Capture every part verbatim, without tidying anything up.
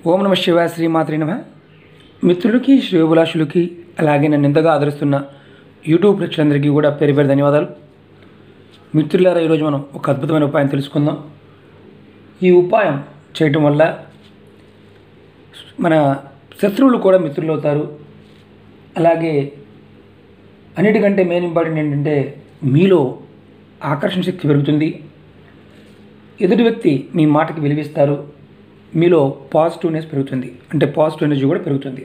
ఓం నమ శివాయ శ్రీమాత్రే నమః. మిత్రులకి శ్రేయోభిలాషులకి అలాగే నన్ను ఎంతగా ఆదరిస్తున్న యూట్యూబ్ ప్రేక్షకులందరికీ కూడా పేరు పేరు ధన్యవాదాలు. మిత్రులారా, ఈరోజు మనం ఒక అద్భుతమైన ఉపాయం తెలుసుకుందాం. ఈ ఉపాయం చేయటం వల్ల మన శత్రువులు కూడా మిత్రులు అవుతారు. అలాగే అన్నిటికంటే మెయిన్ ఇంపార్టెంట్ ఏంటంటే మీలో ఆకర్షణ శక్తి పెరుగుతుంది. ఎదుటి వ్యక్తి మీ మాటకి విలువిస్తారు. మీలో పాజిటివ్నెస్ పెరుగుతుంది, అంటే పాజిటివ్ ఎనర్జీ కూడా పెరుగుతుంది.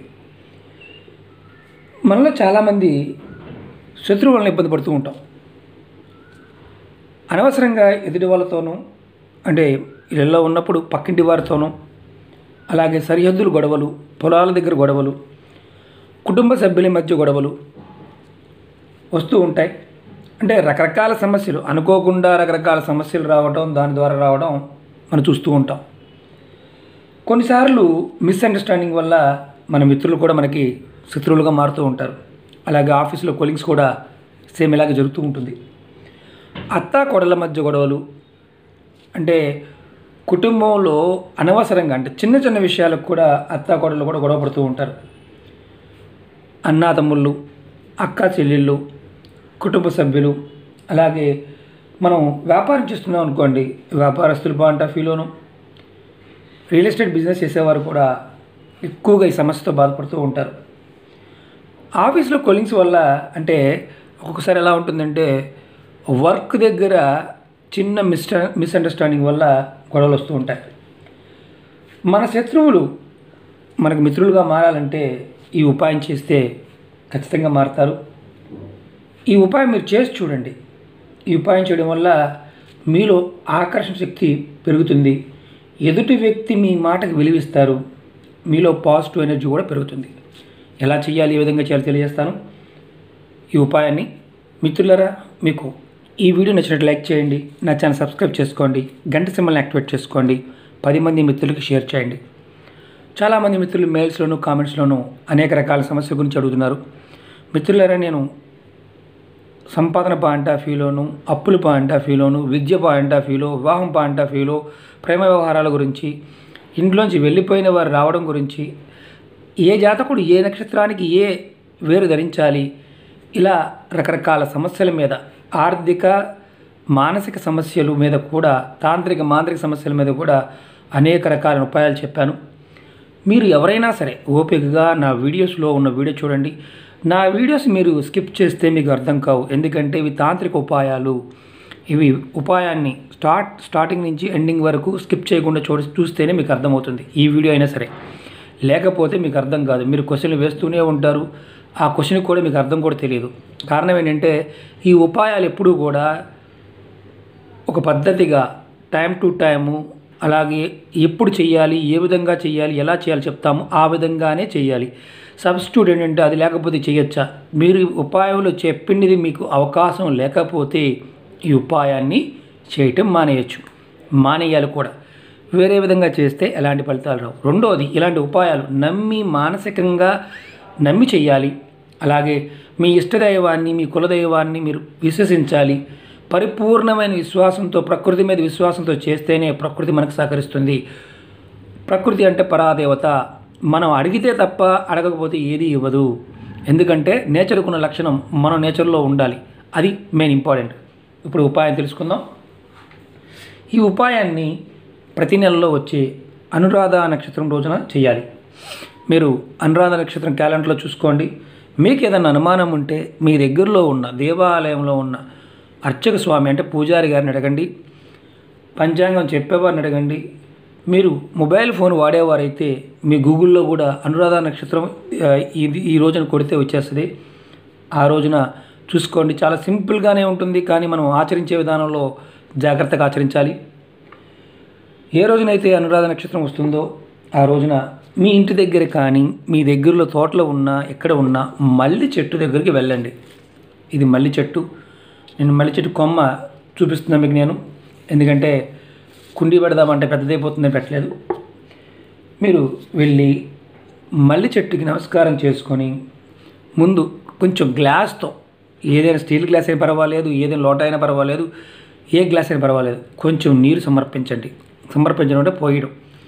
మనలో చాలామంది శత్రువు వలన ఇబ్బంది పడుతూ ఉంటాం. అనవసరంగా ఎదుటి వాళ్ళతోనూ, అంటే ఇళ్ళల్లో ఉన్నప్పుడు పక్కింటి వారితోనూ, అలాగే సరిహద్దులు గొడవలు, పొలాల దగ్గర గొడవలు, కుటుంబ సభ్యుల మధ్య గొడవలు వస్తూ ఉంటాయి. అంటే రకరకాల సమస్యలు, అనుకోకుండా రకరకాల సమస్యలు రావడం, దాని ద్వారా రావడం మనం చూస్తూ ఉంటాం. కొన్నిసార్లు మిస్అండర్స్టాండింగ్ వల్ల మన మిత్రులు కూడా మనకి శత్రువులుగా మారుతూ ఉంటారు. అలాగే ఆఫీసులో కొలీగ్స్ కూడా సేమ్ ఇలాగే జరుగుతూ ఉంటుంది. అత్తా కోడళ్ళ మధ్య గొడవలు, అంటే కుటుంబంలో అనవసరంగా, అంటే చిన్న చిన్న విషయాలకు కూడా అత్తా కోడళ్ళు కూడా గొడవ పడుతూ ఉంటారు. అన్నాతమ్ముళ్ళు, అక్క చెల్లెళ్ళు, కుటుంబ సభ్యులు, అలాగే మనం వ్యాపారం చేస్తున్నాం అనుకోండి, వ్యాపారస్తులు పాయింట్ ఆఫ్ వ్యూలోను, రియల్ ఎస్టేట్ బిజినెస్ చేసేవారు కూడా ఎక్కువగా ఈ సమస్యతో బాధపడుతూ ఉంటారు. ఆఫీస్లో కొలీగ్స్ వల్ల, అంటే ఒక్కొక్కసారి ఎలా ఉంటుందంటే వర్క్ దగ్గర చిన్న మిస్ మిస్అండర్స్టాండింగ్ వల్ల గొడవలు వస్తూ ఉంటాయి. మన శత్రువులు మనకు మిత్రులుగా మారాలంటే ఈ ఉపాయం చేస్తే ఖచ్చితంగా మారుతారు. ఈ ఉపాయం మీరు చేసి చూడండి. ఈ ఉపాయం చేయడం వల్ల మీలో ఆకర్షణ శక్తి పెరుగుతుంది. ఎదుటి వ్యక్తి మీ మాటకు విలువిస్తారు. మీలో పాజిటివ్ ఎనర్జీ కూడా పెరుగుతుంది. ఎలా చేయాలి, ఏ విధంగా చేయాలో తెలియజేస్తాను. ఈ ఉపాయాన్ని మిత్రులారా, మీకు ఈ వీడియో నచ్చినట్టు లైక్ చేయండి, నా ఛానల్ సబ్స్క్రైబ్ చేసుకోండి, గంట సింబల్ని యాక్టివేట్ చేసుకోండి, పది మంది మిత్రులకి షేర్ చేయండి. చాలామంది మిత్రులు మెయిల్స్లోను, కామెంట్స్లోనూ అనేక రకాల సమస్యల గురించి అడుగుతున్నారు. మిత్రులారా, నేను సంపాదన పాయింట్ ఆఫ్ వ్యూలోను, అప్పుల పాయింట్ ఆఫ్ వ్యూలోను, విద్య పాయింట్ ఆఫ్ వ్యూలో, వివాహం పాయింట్ ఆఫ్ వ్యూలో, ప్రేమ వ్యవహారాల గురించి, ఇంట్లోంచి వెళ్ళిపోయిన వారు రావడం గురించి, ఏ జాతకుడు ఏ నక్షత్రానికి ఏ వేరు ధరించాలి, ఇలా రకరకాల సమస్యల మీద, ఆర్థిక మానసిక సమస్యల మీద కూడా, తాంత్రిక మాంత్రిక సమస్యల మీద కూడా అనేక రకాల ఉపాయాలు చెప్పాను. మీరు ఎవరైనా సరే ఓపికగా నా వీడియోస్లో ఉన్న వీడియో చూడండి. నా వీడియోస్ మీరు స్కిప్ చేస్తే మీకు అర్థం కావు, ఎందుకంటే ఇవి తాంత్రిక ఉపాయాలు. ఇవి ఉపాయాన్ని స్టార్ట్ స్టార్టింగ్ నుంచి ఎండింగ్ వరకు స్కిప్ చేయకుండా చూ చూస్తేనే మీకు అర్థమవుతుంది. ఈ వీడియో అయినా సరే, లేకపోతే మీకు అర్థం కాదు. మీరు క్వశ్చన్లు వేస్తూనే ఉంటారు, ఆ క్వశ్చన్ కూడా మీకు అర్థం కూడా తెలియదు. కారణం ఏంటంటే ఈ ఉపాయాలు ఎప్పుడూ కూడా ఒక పద్ధతిగా టైం టు టైము, అలాగే ఎప్పుడు చేయాలి, ఏ విధంగా చేయాలి, ఎలా చేయాలి చెప్తాము, ఆ విధంగానే చేయాలి. సబ్స్టిట్యూట్ ఏంటంటే అది లేకపోతే చేయొచ్చా, మీరు ఉపాయంలో చెప్పింది మీకు అవకాశం లేకపోతే ఈ ఉపాయాన్ని చేయటం మానేయచ్చు, మానేయాలి కూడా. వేరే విధంగా చేస్తే ఎలాంటి ఫలితాలు రావు. రెండోది, ఇలాంటి ఉపాయాలు నమ్మి, మానసికంగా నమ్మి చేయాలి. అలాగే మీ ఇష్టదైవాన్ని, మీ కులదైవాన్ని మీరు విశ్వసించాలి. పరిపూర్ణమైన విశ్వాసంతో, ప్రకృతి మీద విశ్వాసంతో చేస్తేనే ప్రకృతి మనకు సహకరిస్తుంది. ప్రకృతి అంటే పరాదేవత. మనం అడిగితే తప్ప అడగకపోతే ఏది ఇవ్వదు. ఎందుకంటే నేచర్కు ఉన్న లక్షణం మనం నేచర్లో ఉండాలి. అది మెయిన్ ఇంపార్టెంట్. ఇప్పుడు ఉపాయం తెలుసుకుందాం. ఈ ఉపాయాన్ని ప్రతి నెలలో వచ్చే అనురాధ నక్షత్రం రోజున చేయాలి. మీరు అనురాధ నక్షత్రం క్యాలెండర్లో చూసుకోండి. మీకు ఏదైనా అనుమానం ఉంటే మీ దగ్గరలో ఉన్న దేవాలయంలో ఉన్న అర్చక స్వామి, అంటే పూజారి గారిని అడగండి, పంచాంగం చెప్పేవారిని అడగండి. మీరు మొబైల్ ఫోన్ వాడేవారైతే మీ గూగుల్లో కూడా అనురాధ నక్షత్రం ఇది ఈ రోజున కొడితే వచ్చేస్తుంది. ఆ రోజున చూసుకోండి. చాలా సింపుల్గానే ఉంటుంది, కానీ మనం ఆచరించే విధానంలో జాగ్రత్తగా ఆచరించాలి. ఏ రోజునైతే అనురాధ నక్షత్రం వస్తుందో ఆ రోజున మీ ఇంటి దగ్గర కానీ, మీ దగ్గరలో తోటలో ఉన్నా, ఎక్కడ ఉన్నా మల్లి చెట్టు దగ్గరికి వెళ్ళండి. ఇది మల్లి చెట్టు. నేను మల్లి చెట్టు కొమ్మ చూపిస్తున్నాను మీకు నేను, ఎందుకంటే కుండీ పెడదామంటే పెద్దదైపోతుందని పెట్టలేదు. మీరు వెళ్ళి మల్లి చెట్టుకి నమస్కారం చేసుకొని, ముందు కొంచెం గ్లాస్తో, ఏదైనా స్టీల్ గ్లాస్ అయినా పర్వాలేదు, ఏదైనా లోట అయినా పర్వాలేదు, ఏ గ్లాస్ అయినా పర్వాలేదు, కొంచెం నీరు సమర్పించండి. సమర్పించడం అంటే పోయడం.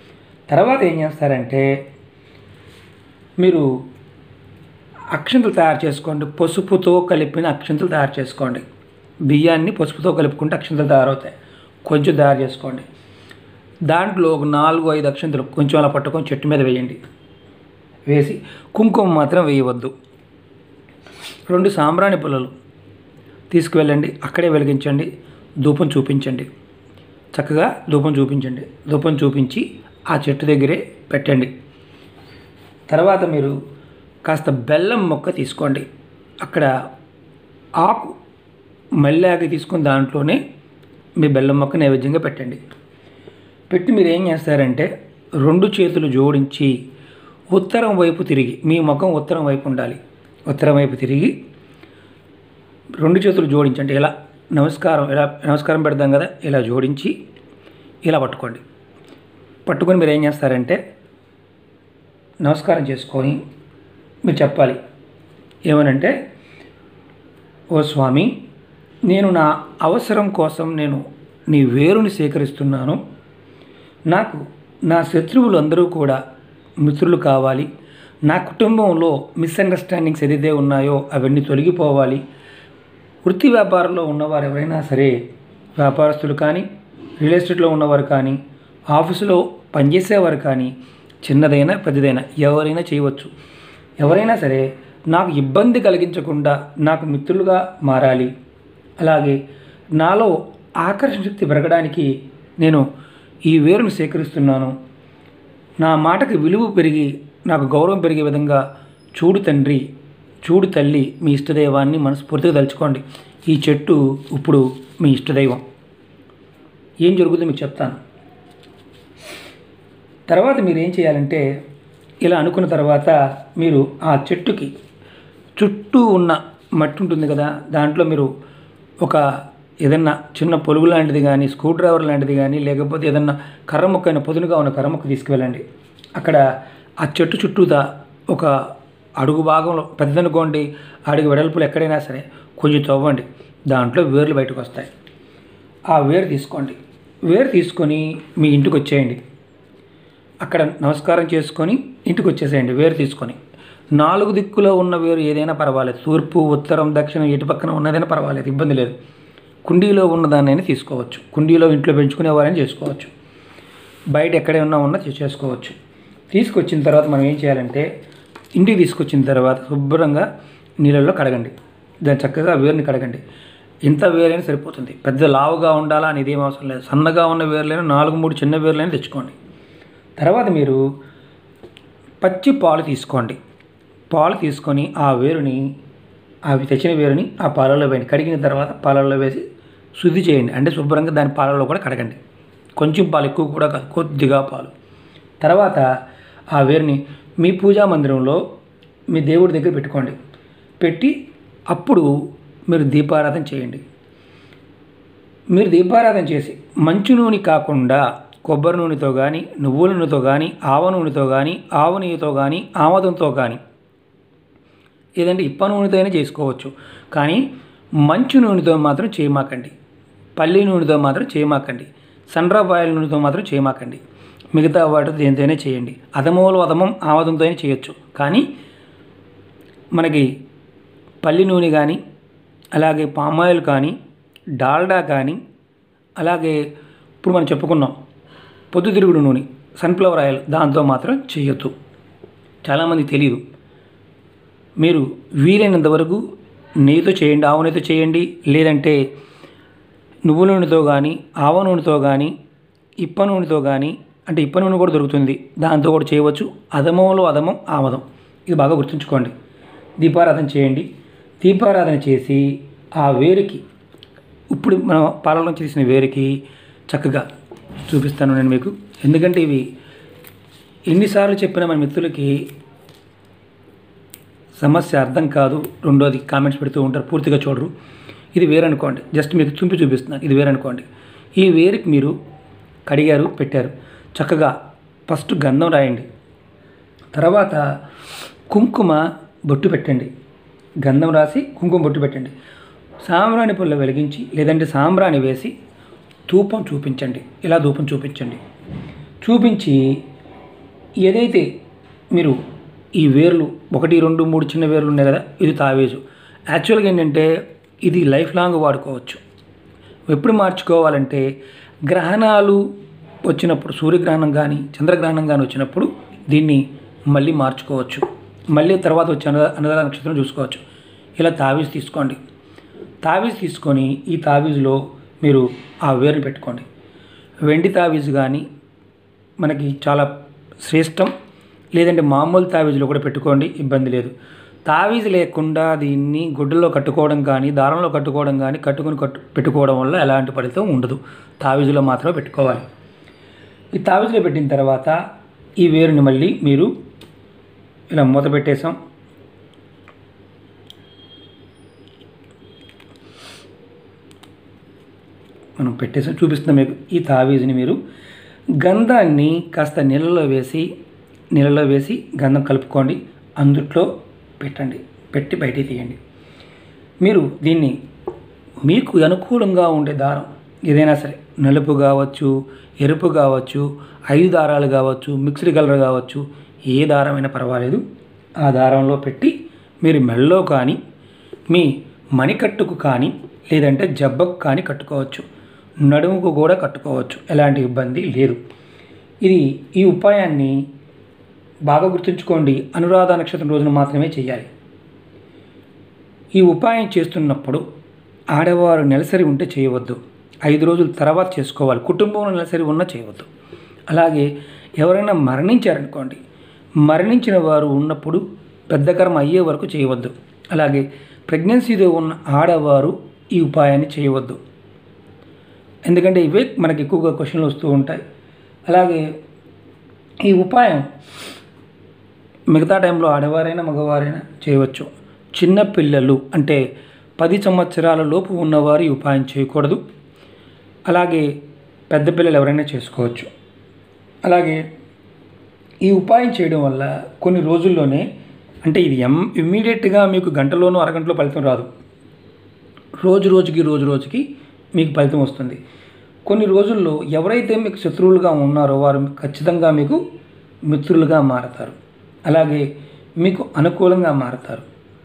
తర్వాత ఏం చేస్తారంటే మీరు అక్షంతలు తయారు చేసుకోండి. పసుపుతో కలిపిన అక్షంతలు తయారు చేసుకోండి. బియ్యాన్ని పసుపుతో కలుపుకుంటే అక్షంతలు తయారవుతాయి. కొంచెం తయారు చేసుకోండి. దాంట్లో ఒక నాలుగు ఐదు అక్షంతలు కొంచెం అలా పట్టుకొని చెట్టు మీద వేయండి. వేసి కుంకుమ మాత్రం వేయవద్దు. రెండు సాంబ్రాణి పుల్లలు తీసుకువెళ్ళండి. అక్కడే వెలిగించండి. ధూపం చూపించండి. చక్కగా ధూపం చూపించండి. ధూపం చూపించి ఆ చెట్టు దగ్గరే పెట్టండి. తర్వాత మీరు కాస్త బెల్లం మొక్క తీసుకోండి. అక్కడ ఆకు మల్లాకి తీసుకుని దాంట్లోనే మీ బెల్లం మొక్క నైవేద్యంగా పెట్టండి. పెట్టి మీరు ఏం చేస్తారంటే రెండు చేతులు జోడించి ఉత్తరం వైపు తిరిగి, మీ ముఖం ఉత్తరం వైపు ఉండాలి. ఉత్తరం వైపు తిరిగి రెండు చేతులు జోడించండి. ఇలా నమస్కారం ఇలా నమస్కారం పెడదాం కదా, ఇలా జోడించి ఇలా పట్టుకోండి. పట్టుకొని మీరు ఏం చేస్తారంటే నమస్కారం చేసుకొని మీరు చెప్పాలి. ఏమనంటే, ఓ స్వామి, నేను నా అవసరం కోసం నేను నీ వేరుని సేకరిస్తున్నాను. నాకు నా శత్రువులు అందరూ కూడా మిత్రులు కావాలి. నా కుటుంబంలో మిస్అండర్స్టాండింగ్స్ ఏదైతే ఉన్నాయో అవన్నీ తొలగిపోవాలి. వృత్తి వ్యాపారంలో ఉన్నవారు ఎవరైనా సరే, వ్యాపారస్తులు కానీ, రియల్ ఎస్టేట్లో ఉన్నవారు కానీ, ఆఫీసులో పనిచేసేవారు కానీ, చిన్నదైనా పెద్దదైనా ఎవరైనా చేయవచ్చు. ఎవరైనా సరే నాకు ఇబ్బంది కలిగించకుండా నాకు మిత్రులుగా మారాలి. అలాగే నాలో ఆకర్షణ శక్తి పెరగడానికి నేను ఈ వేరును సేకరిస్తున్నాను. నా మాటకి విలువ పెరిగి నాకు గౌరవం పెరిగే విధంగా చూడు తండ్రి, చూడు తల్లి, మీ ఇష్టదైవాన్ని మనస్ఫూర్తిగా తలుచుకోండి. ఈ చెట్టు ఇప్పుడు మీ ఇష్టదైవం. ఏం జరుగుతుందో మీకు చెప్తాను. తర్వాత మీరు ఏం చేయాలంటే, ఇలా అనుకున్న తర్వాత మీరు ఆ చెట్టుకి చుట్టూ ఉన్న మట్టి ఉంటుంది కదా, దాంట్లో మీరు ఒక ఏదన్నా చిన్న పొలుగు లాంటిది కానీ, స్క్రూ డ్రైవర్ లాంటిది కానీ, లేకపోతే ఏదన్నా కర్ర ముక్క అయినా పొదునుగా ఉన్న కర్ర ముక్క తీసుకువెళ్ళండి. అక్కడ ఆ చెట్టు చుట్టూదా ఒక అడుగు భాగంలో పెద్దనుకోండి, అడుగు వెడల్పులు ఎక్కడైనా సరే కొంచెం తవ్వండి. దాంట్లో వేర్లు బయటకు వస్తాయి. ఆ వేరు తీసుకోండి. వేరు తీసుకొని మీ ఇంటికి వచ్చేయండి. అక్కడ నమస్కారం చేసుకొని ఇంటికి వచ్చేసేయండి. వేరు తీసుకొని నాలుగు దిక్కులో ఉన్న వేరు ఏదైనా పర్వాలేదు. తూర్పు, ఉత్తరం, దక్షిణం ఎటు పక్కన ఉన్నదైనా పర్వాలేదు, ఇబ్బంది లేదు. కుండీలో ఉన్నదాన్నైనా తీసుకోవచ్చు. కుండీలో ఇంట్లో పెంచుకునేవారైనా చేసుకోవచ్చు. బయట ఎక్కడైనా ఉన్నా చేసుకోవచ్చు. తీసుకొచ్చిన తర్వాత మనం ఏం చేయాలంటే, ఇంటికి తీసుకొచ్చిన తర్వాత శుభ్రంగా నీళ్ళల్లో కడగండి. దాన్ని చక్కగా వేరుని కడగండి. ఇంత వేరైనా సరిపోతుంది. పెద్ద లావుగా ఉండాలా అనేది ఏం అవసరం లేదు. సన్నగా ఉన్న వేర్లైనా నాలుగు మూడు చిన్న వేర్లైనా తెచ్చుకోండి. తర్వాత మీరు పచ్చి పాలు తీసుకోండి. పాలు తీసుకొని ఆ వేరుని, అవి తెచ్చిన వేరుని ఆ పాలల్లో వేయండి. కడిగిన తర్వాత పాలల్లో వేసి శుద్ధి చేయండి. అంటే శుభ్రంగా దాని పాలలో కూడా కడగండి. కొంచెం పాలు, ఎక్కువ కూడా కాదు, కొద్దిగా పాలు. తర్వాత ఆ వేరుని మీ పూజా మందిరంలో మీ దేవుడి దగ్గర పెట్టుకోండి. పెట్టి అప్పుడు మీరు దీపారాధన చేయండి. మీరు దీపారాధన చేసి మంచు నూనె కాకుండా కొబ్బరి నూనెతో కానీ, నువ్వుల నూనెతో కానీ, ఆవ నూనెతో కానీ, ఆవు నెయ్యితో కానీ, ఆమదంతో కానీ, ఏదంటే ఇప్ప నూనెతో అయినా చేసుకోవచ్చు. కానీ మంచు నూనెతో మాత్రం చేయమాకండి. పల్లి నూనెతో మాత్రం చేయమాకండి. సన్‌డ్రాప్ ఆయిల్ నూనెతో మాత్రం చేయమాకండి. మిగతా వాటితో దేనితోనే చేయండి. అధమోలు అధమం ఆమదంతో అయినా చేయొచ్చు. కానీ మనకి పల్లి నూనె కానీ, అలాగే పామాయిల్ కానీ, డాల్డా కానీ, అలాగే ఇప్పుడు మనం చెప్పుకున్నాం పొద్దుతిరుగుడు నూనె, సన్ఫ్లవర్ ఆయిల్, దాంతో మాత్రం చేయొద్దు. చాలామంది తెలియదు. మీరు వీలైనంత వరకు నెయ్యితో చేయండి, ఆవు నెయ్యితో చేయండి. లేదంటే నువ్వుల నూనెతో కానీ, ఆవ నూనెతో కానీ, ఇప్ప నూనెతో కానీ, అంటే ఇప్ప నూనె కూడా దొరుకుతుంది, దాంతో కూడా చేయవచ్చు. అధమంలో అధమం ఆమదం, ఇది బాగా గుర్తుంచుకోండి. దీపారాధన చేయండి. దీపారాధన చేసి ఆ వేరుకి, ఇప్పుడు మనం పాలలో చేసిన వేరుకి చక్కగా చూపిస్తాను నేను మీకు. ఎందుకంటే ఇవి ఎన్నిసార్లు చెప్పినా మన మిత్రులకి సమస్య అర్థం కాదు. రెండోది కామెంట్స్ పెడుతూ ఉంటారు, పూర్తిగా చూడరు. ఇది వేరు అనుకోండి, జస్ట్ మీకు తుంపి చూపిస్తున్నాను. ఇది వేరు అనుకోండి. ఈ వేరుకి మీరు కడిగారు, పెట్టారు. చక్కగా ఫస్ట్ గంధం రాయండి. తర్వాత కుంకుమ బొట్టు పెట్టండి. గంధం రాసి కుంకుమ బొట్టు పెట్టండి. సాంబ్రాణి పుల్ల వెలిగించి, లేదంటే సాంబ్రాణి వేసి ధూపం చూపించండి. ఇలా ధూపం చూపించండి. చూపించి ఏదైతే మీరు ఈ వేర్లు ఒకటి రెండు మూడు చిన్న వేర్లు ఉన్నాయి కదా, ఇది తావేజు. యాక్చువల్గా ఏంటంటే ఇది లైఫ్ లాంగ్ వాడుకోవచ్చు. ఎప్పుడు మార్చుకోవాలంటే గ్రహణాలు వచ్చినప్పుడు, సూర్యగ్రహణం కానీ చంద్రగ్రహణం కానీ వచ్చినప్పుడు దీన్ని మళ్ళీ మార్చుకోవచ్చు. మళ్ళీ తర్వాత వచ్చే అన అనగా నక్షత్రం చూసుకోవచ్చు. ఇలా తావీజ్ తీసుకోండి. తావీజ్ తీసుకొని ఈ తావీజ్లో మీరు ఆ వేరుని పెట్టుకోండి. వెండి తావీజ్ కానీ మనకి చాలా శ్రేష్టం, లేదంటే మామూలు తావీజులో కూడా పెట్టుకోండి, ఇబ్బంది లేదు. తావీజ్ లేకుండా దీన్ని గుడ్డలో కట్టుకోవడం కానీ దారంలో కట్టుకోవడం కానీ కట్టుకుని కట్టు పెట్టుకోవడం వల్ల ఎలాంటి ఫలితం ఉండదు. తావీజులో మాత్రమే పెట్టుకోవాలి. ఈ తావీజులో పెట్టిన తర్వాత ఈ వేరుని మళ్ళీ మీరు ఇలా మూత పెట్టేసాం. మనం పెట్టేసాం, చూపిస్తున్నాం మీకు. ఈ తావీజుని మీరు గంధాన్ని కాస్త నీళ్ళలో వేసి నీళ్ళలో వేసి గంధం కలుపుకోండి, అందుట్లో పెట్టండి, పెట్టి బయటికి తీయండి. మీరు దీన్ని మీకు అనుకూలంగా ఉండే దారం ఏదైనా సరే, నలుపు కావచ్చు, ఎరుపు కావచ్చు, ఐదు దారాలు కావచ్చు, మిక్స్డ్ కలర్ కావచ్చు, ఏ దారమైనా పర్వాలేదు, ఆ దారంలో పెట్టి మీరు మెళ్ళలో కానీ మీ మణికట్టుకు కానీ లేదంటే జబ్బకు కానీ కట్టుకోవచ్చు, నడుముకు కూడా కట్టుకోవచ్చు, ఎలాంటి ఇబ్బంది లేదు. ఇది ఈ ఉపాయాన్ని బాగా గుర్తుంచుకోండి, అనురాధ నక్షత్రం రోజున మాత్రమే చేయాలి. ఈ ఉపాయం చేస్తున్నప్పుడు ఆడవారు నెలసరి ఉంటే చేయవద్దు, ఐదు రోజుల తర్వాత చేసుకోవాలి. కుటుంబంలో నెలసరి ఉన్నా చేయవద్దు. అలాగే ఎవరైనా మరణించారనుకోండి, మరణించిన వారు ఉన్నప్పుడు పెద్ద కర్మ అయ్యే వరకు చేయవద్దు. అలాగే ప్రెగ్నెన్సీలో ఉన్న ఆడవారు ఈ ఉపాయాన్ని చేయవద్దు, ఎందుకంటే ఇవే మనకి ఎక్కువగా క్వశ్చన్లు వస్తూ ఉంటాయి. అలాగే ఈ ఉపాయం మిగతా టైంలో ఆడవారైనా మగవారైనా చేయవచ్చు. చిన్నపిల్లలు అంటే పది సంవత్సరాల లోపు ఉన్నవారు ఈ ఉపాయం చేయకూడదు. అలాగే పెద్ద పిల్లలు ఎవరైనా చేసుకోవచ్చు. అలాగే ఈ ఉపాయం చేయడం వల్ల కొన్ని రోజుల్లోనే, అంటే ఇది ఎమ్ ఇమ్మీడియట్గా మీకు గంటలోనూ అరగంటలో ఫలితం రాదు, రోజు రోజుకి రోజు రోజుకి మీకు ఫలితం వస్తుంది. కొన్ని రోజుల్లో ఎవరైతే మీకు శత్రువులుగా ఉన్నారో వారు ఖచ్చితంగా మీకు మిత్రులుగా మారతారు, అలాగే మీకు అనుకూలంగా మారతారు.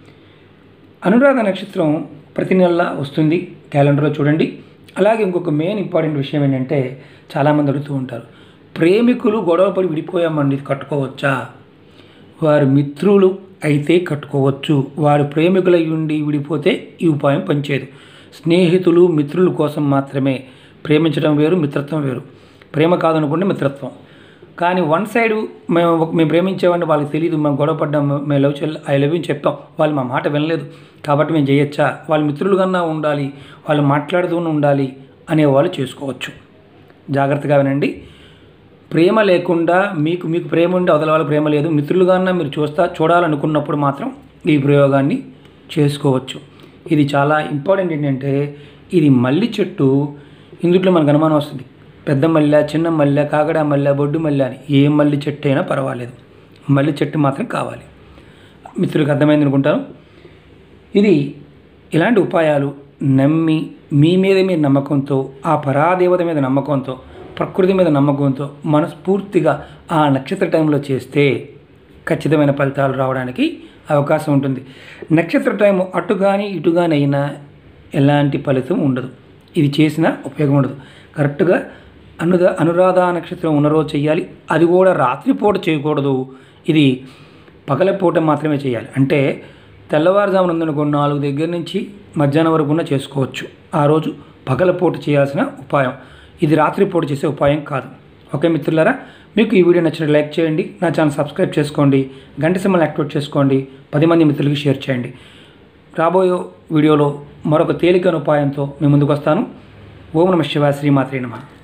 అనురాధ నక్షత్రం ప్రతి నెల వస్తుంది, క్యాలెండర్లో చూడండి. అలాగే ఇంకొక మెయిన్ ఇంపార్టెంట్ విషయం ఏంటంటే, చాలామంది అడుగుతూ ఉంటారు, ప్రేమికులు గొడవపడి విడిపోయామండి, ఇది కట్టుకోవచ్చా? వారు మిత్రులు అయితే కట్టుకోవచ్చు, వారు ప్రేమికులై ఉండి విడిపోతే ఈ ఉపాయం పనిచేయదు. స్నేహితులు మిత్రుల కోసం మాత్రమే. ప్రేమించడం వేరు, మిత్రత్వం వేరు. ప్రేమ కాదనుకుంటే మిత్రత్వం. కానీ వన్ సైడ్ మేము మేము ప్రేమించేవాడిని వాళ్ళకి తెలియదు, మేము గొడవ పడ్డాం, మేము లవ్ చెల్ ఐ లవ్ యూ చెప్పాం, వాళ్ళు మా మాట వినలేదు కాబట్టి మేము చేయొచ్చా? వాళ్ళు మిత్రులు కన్నా ఉండాలి, వాళ్ళు మాట్లాడుతూ ఉండాలి అనేవాళ్ళు చేసుకోవచ్చు. జాగ్రత్తగా వినండి. ప్రేమ లేకుండా మీకు మీకు ప్రేమ ఉంటే అవతల వాళ్ళ ప్రేమ లేదు, మిత్రులుగాన్నా మీరు చూస్తా చూడాలనుకున్నప్పుడు మాత్రం ఈ ప్రయోగాన్ని చేసుకోవచ్చు. ఇది చాలా ఇంపార్టెంట్. ఏంటంటే ఇది మల్లి చెట్టు, ఇందులో మనకు అనుమానం వస్తుంది, పెద్ద మల్లె, చిన్న మల్లె, కాకడ మల్లె, బొడ్డు మల్లె అని. ఏ మల్లి చెట్టు అయినా పర్వాలేదు, మల్లి చెట్టు మాత్రం కావాలి. మిత్రులకు అర్థమైంది అనుకుంటాను. ఇది ఇలాంటి ఉపాయాలు నమ్మి మీ మీద మీరు నమ్మకంతో, ఆ పరాదేవత మీద నమ్మకంతో, ప్రకృతి మీద నమ్మకంతో మనస్ఫూర్తిగా ఆ నక్షత్ర టైంలో చేస్తే ఖచ్చితమైన ఫలితాలు రావడానికి అవకాశం ఉంటుంది. నక్షత్ర టైం అటు కానీ ఇటు కానీ అయినా ఎలాంటి ఫలితం ఉండదు, ఇది చేసినా ఉపయోగం ఉండదు. కరెక్ట్గా అనుద అనురాధ నక్షత్రం ఉన్న రోజు చేయాలి. అది కూడా రాత్రిపూట చేయకూడదు, ఇది పగలపూట మాత్రమే చేయాలి. అంటే తెల్లవారుజామున ఉందనుకో నాలుగు దగ్గర నుంచి మధ్యాహ్నం వరకు ఉన్న చేసుకోవచ్చు. ఆ రోజు పగలపూట చేయాల్సిన ఉపాయం, ఇది రాత్రిపూట చేసే ఉపాయం కాదు. ఓకే మిత్రులారా, మీకు ఈ వీడియో నచ్చినట్టు లైక్ చేయండి, నా ఛానల్ సబ్స్క్రైబ్ చేసుకోండి, గంట సింబల్ యాక్టివేట్ చేసుకోండి, పది మంది మిత్రులకి షేర్ చేయండి. రాబోయే వీడియోలో మరొక తేలికైన ఉపాయంతో మీ ముందుకు వస్తాను. ఓం నమః శివాయ, శ్రీమాత్రే నమః.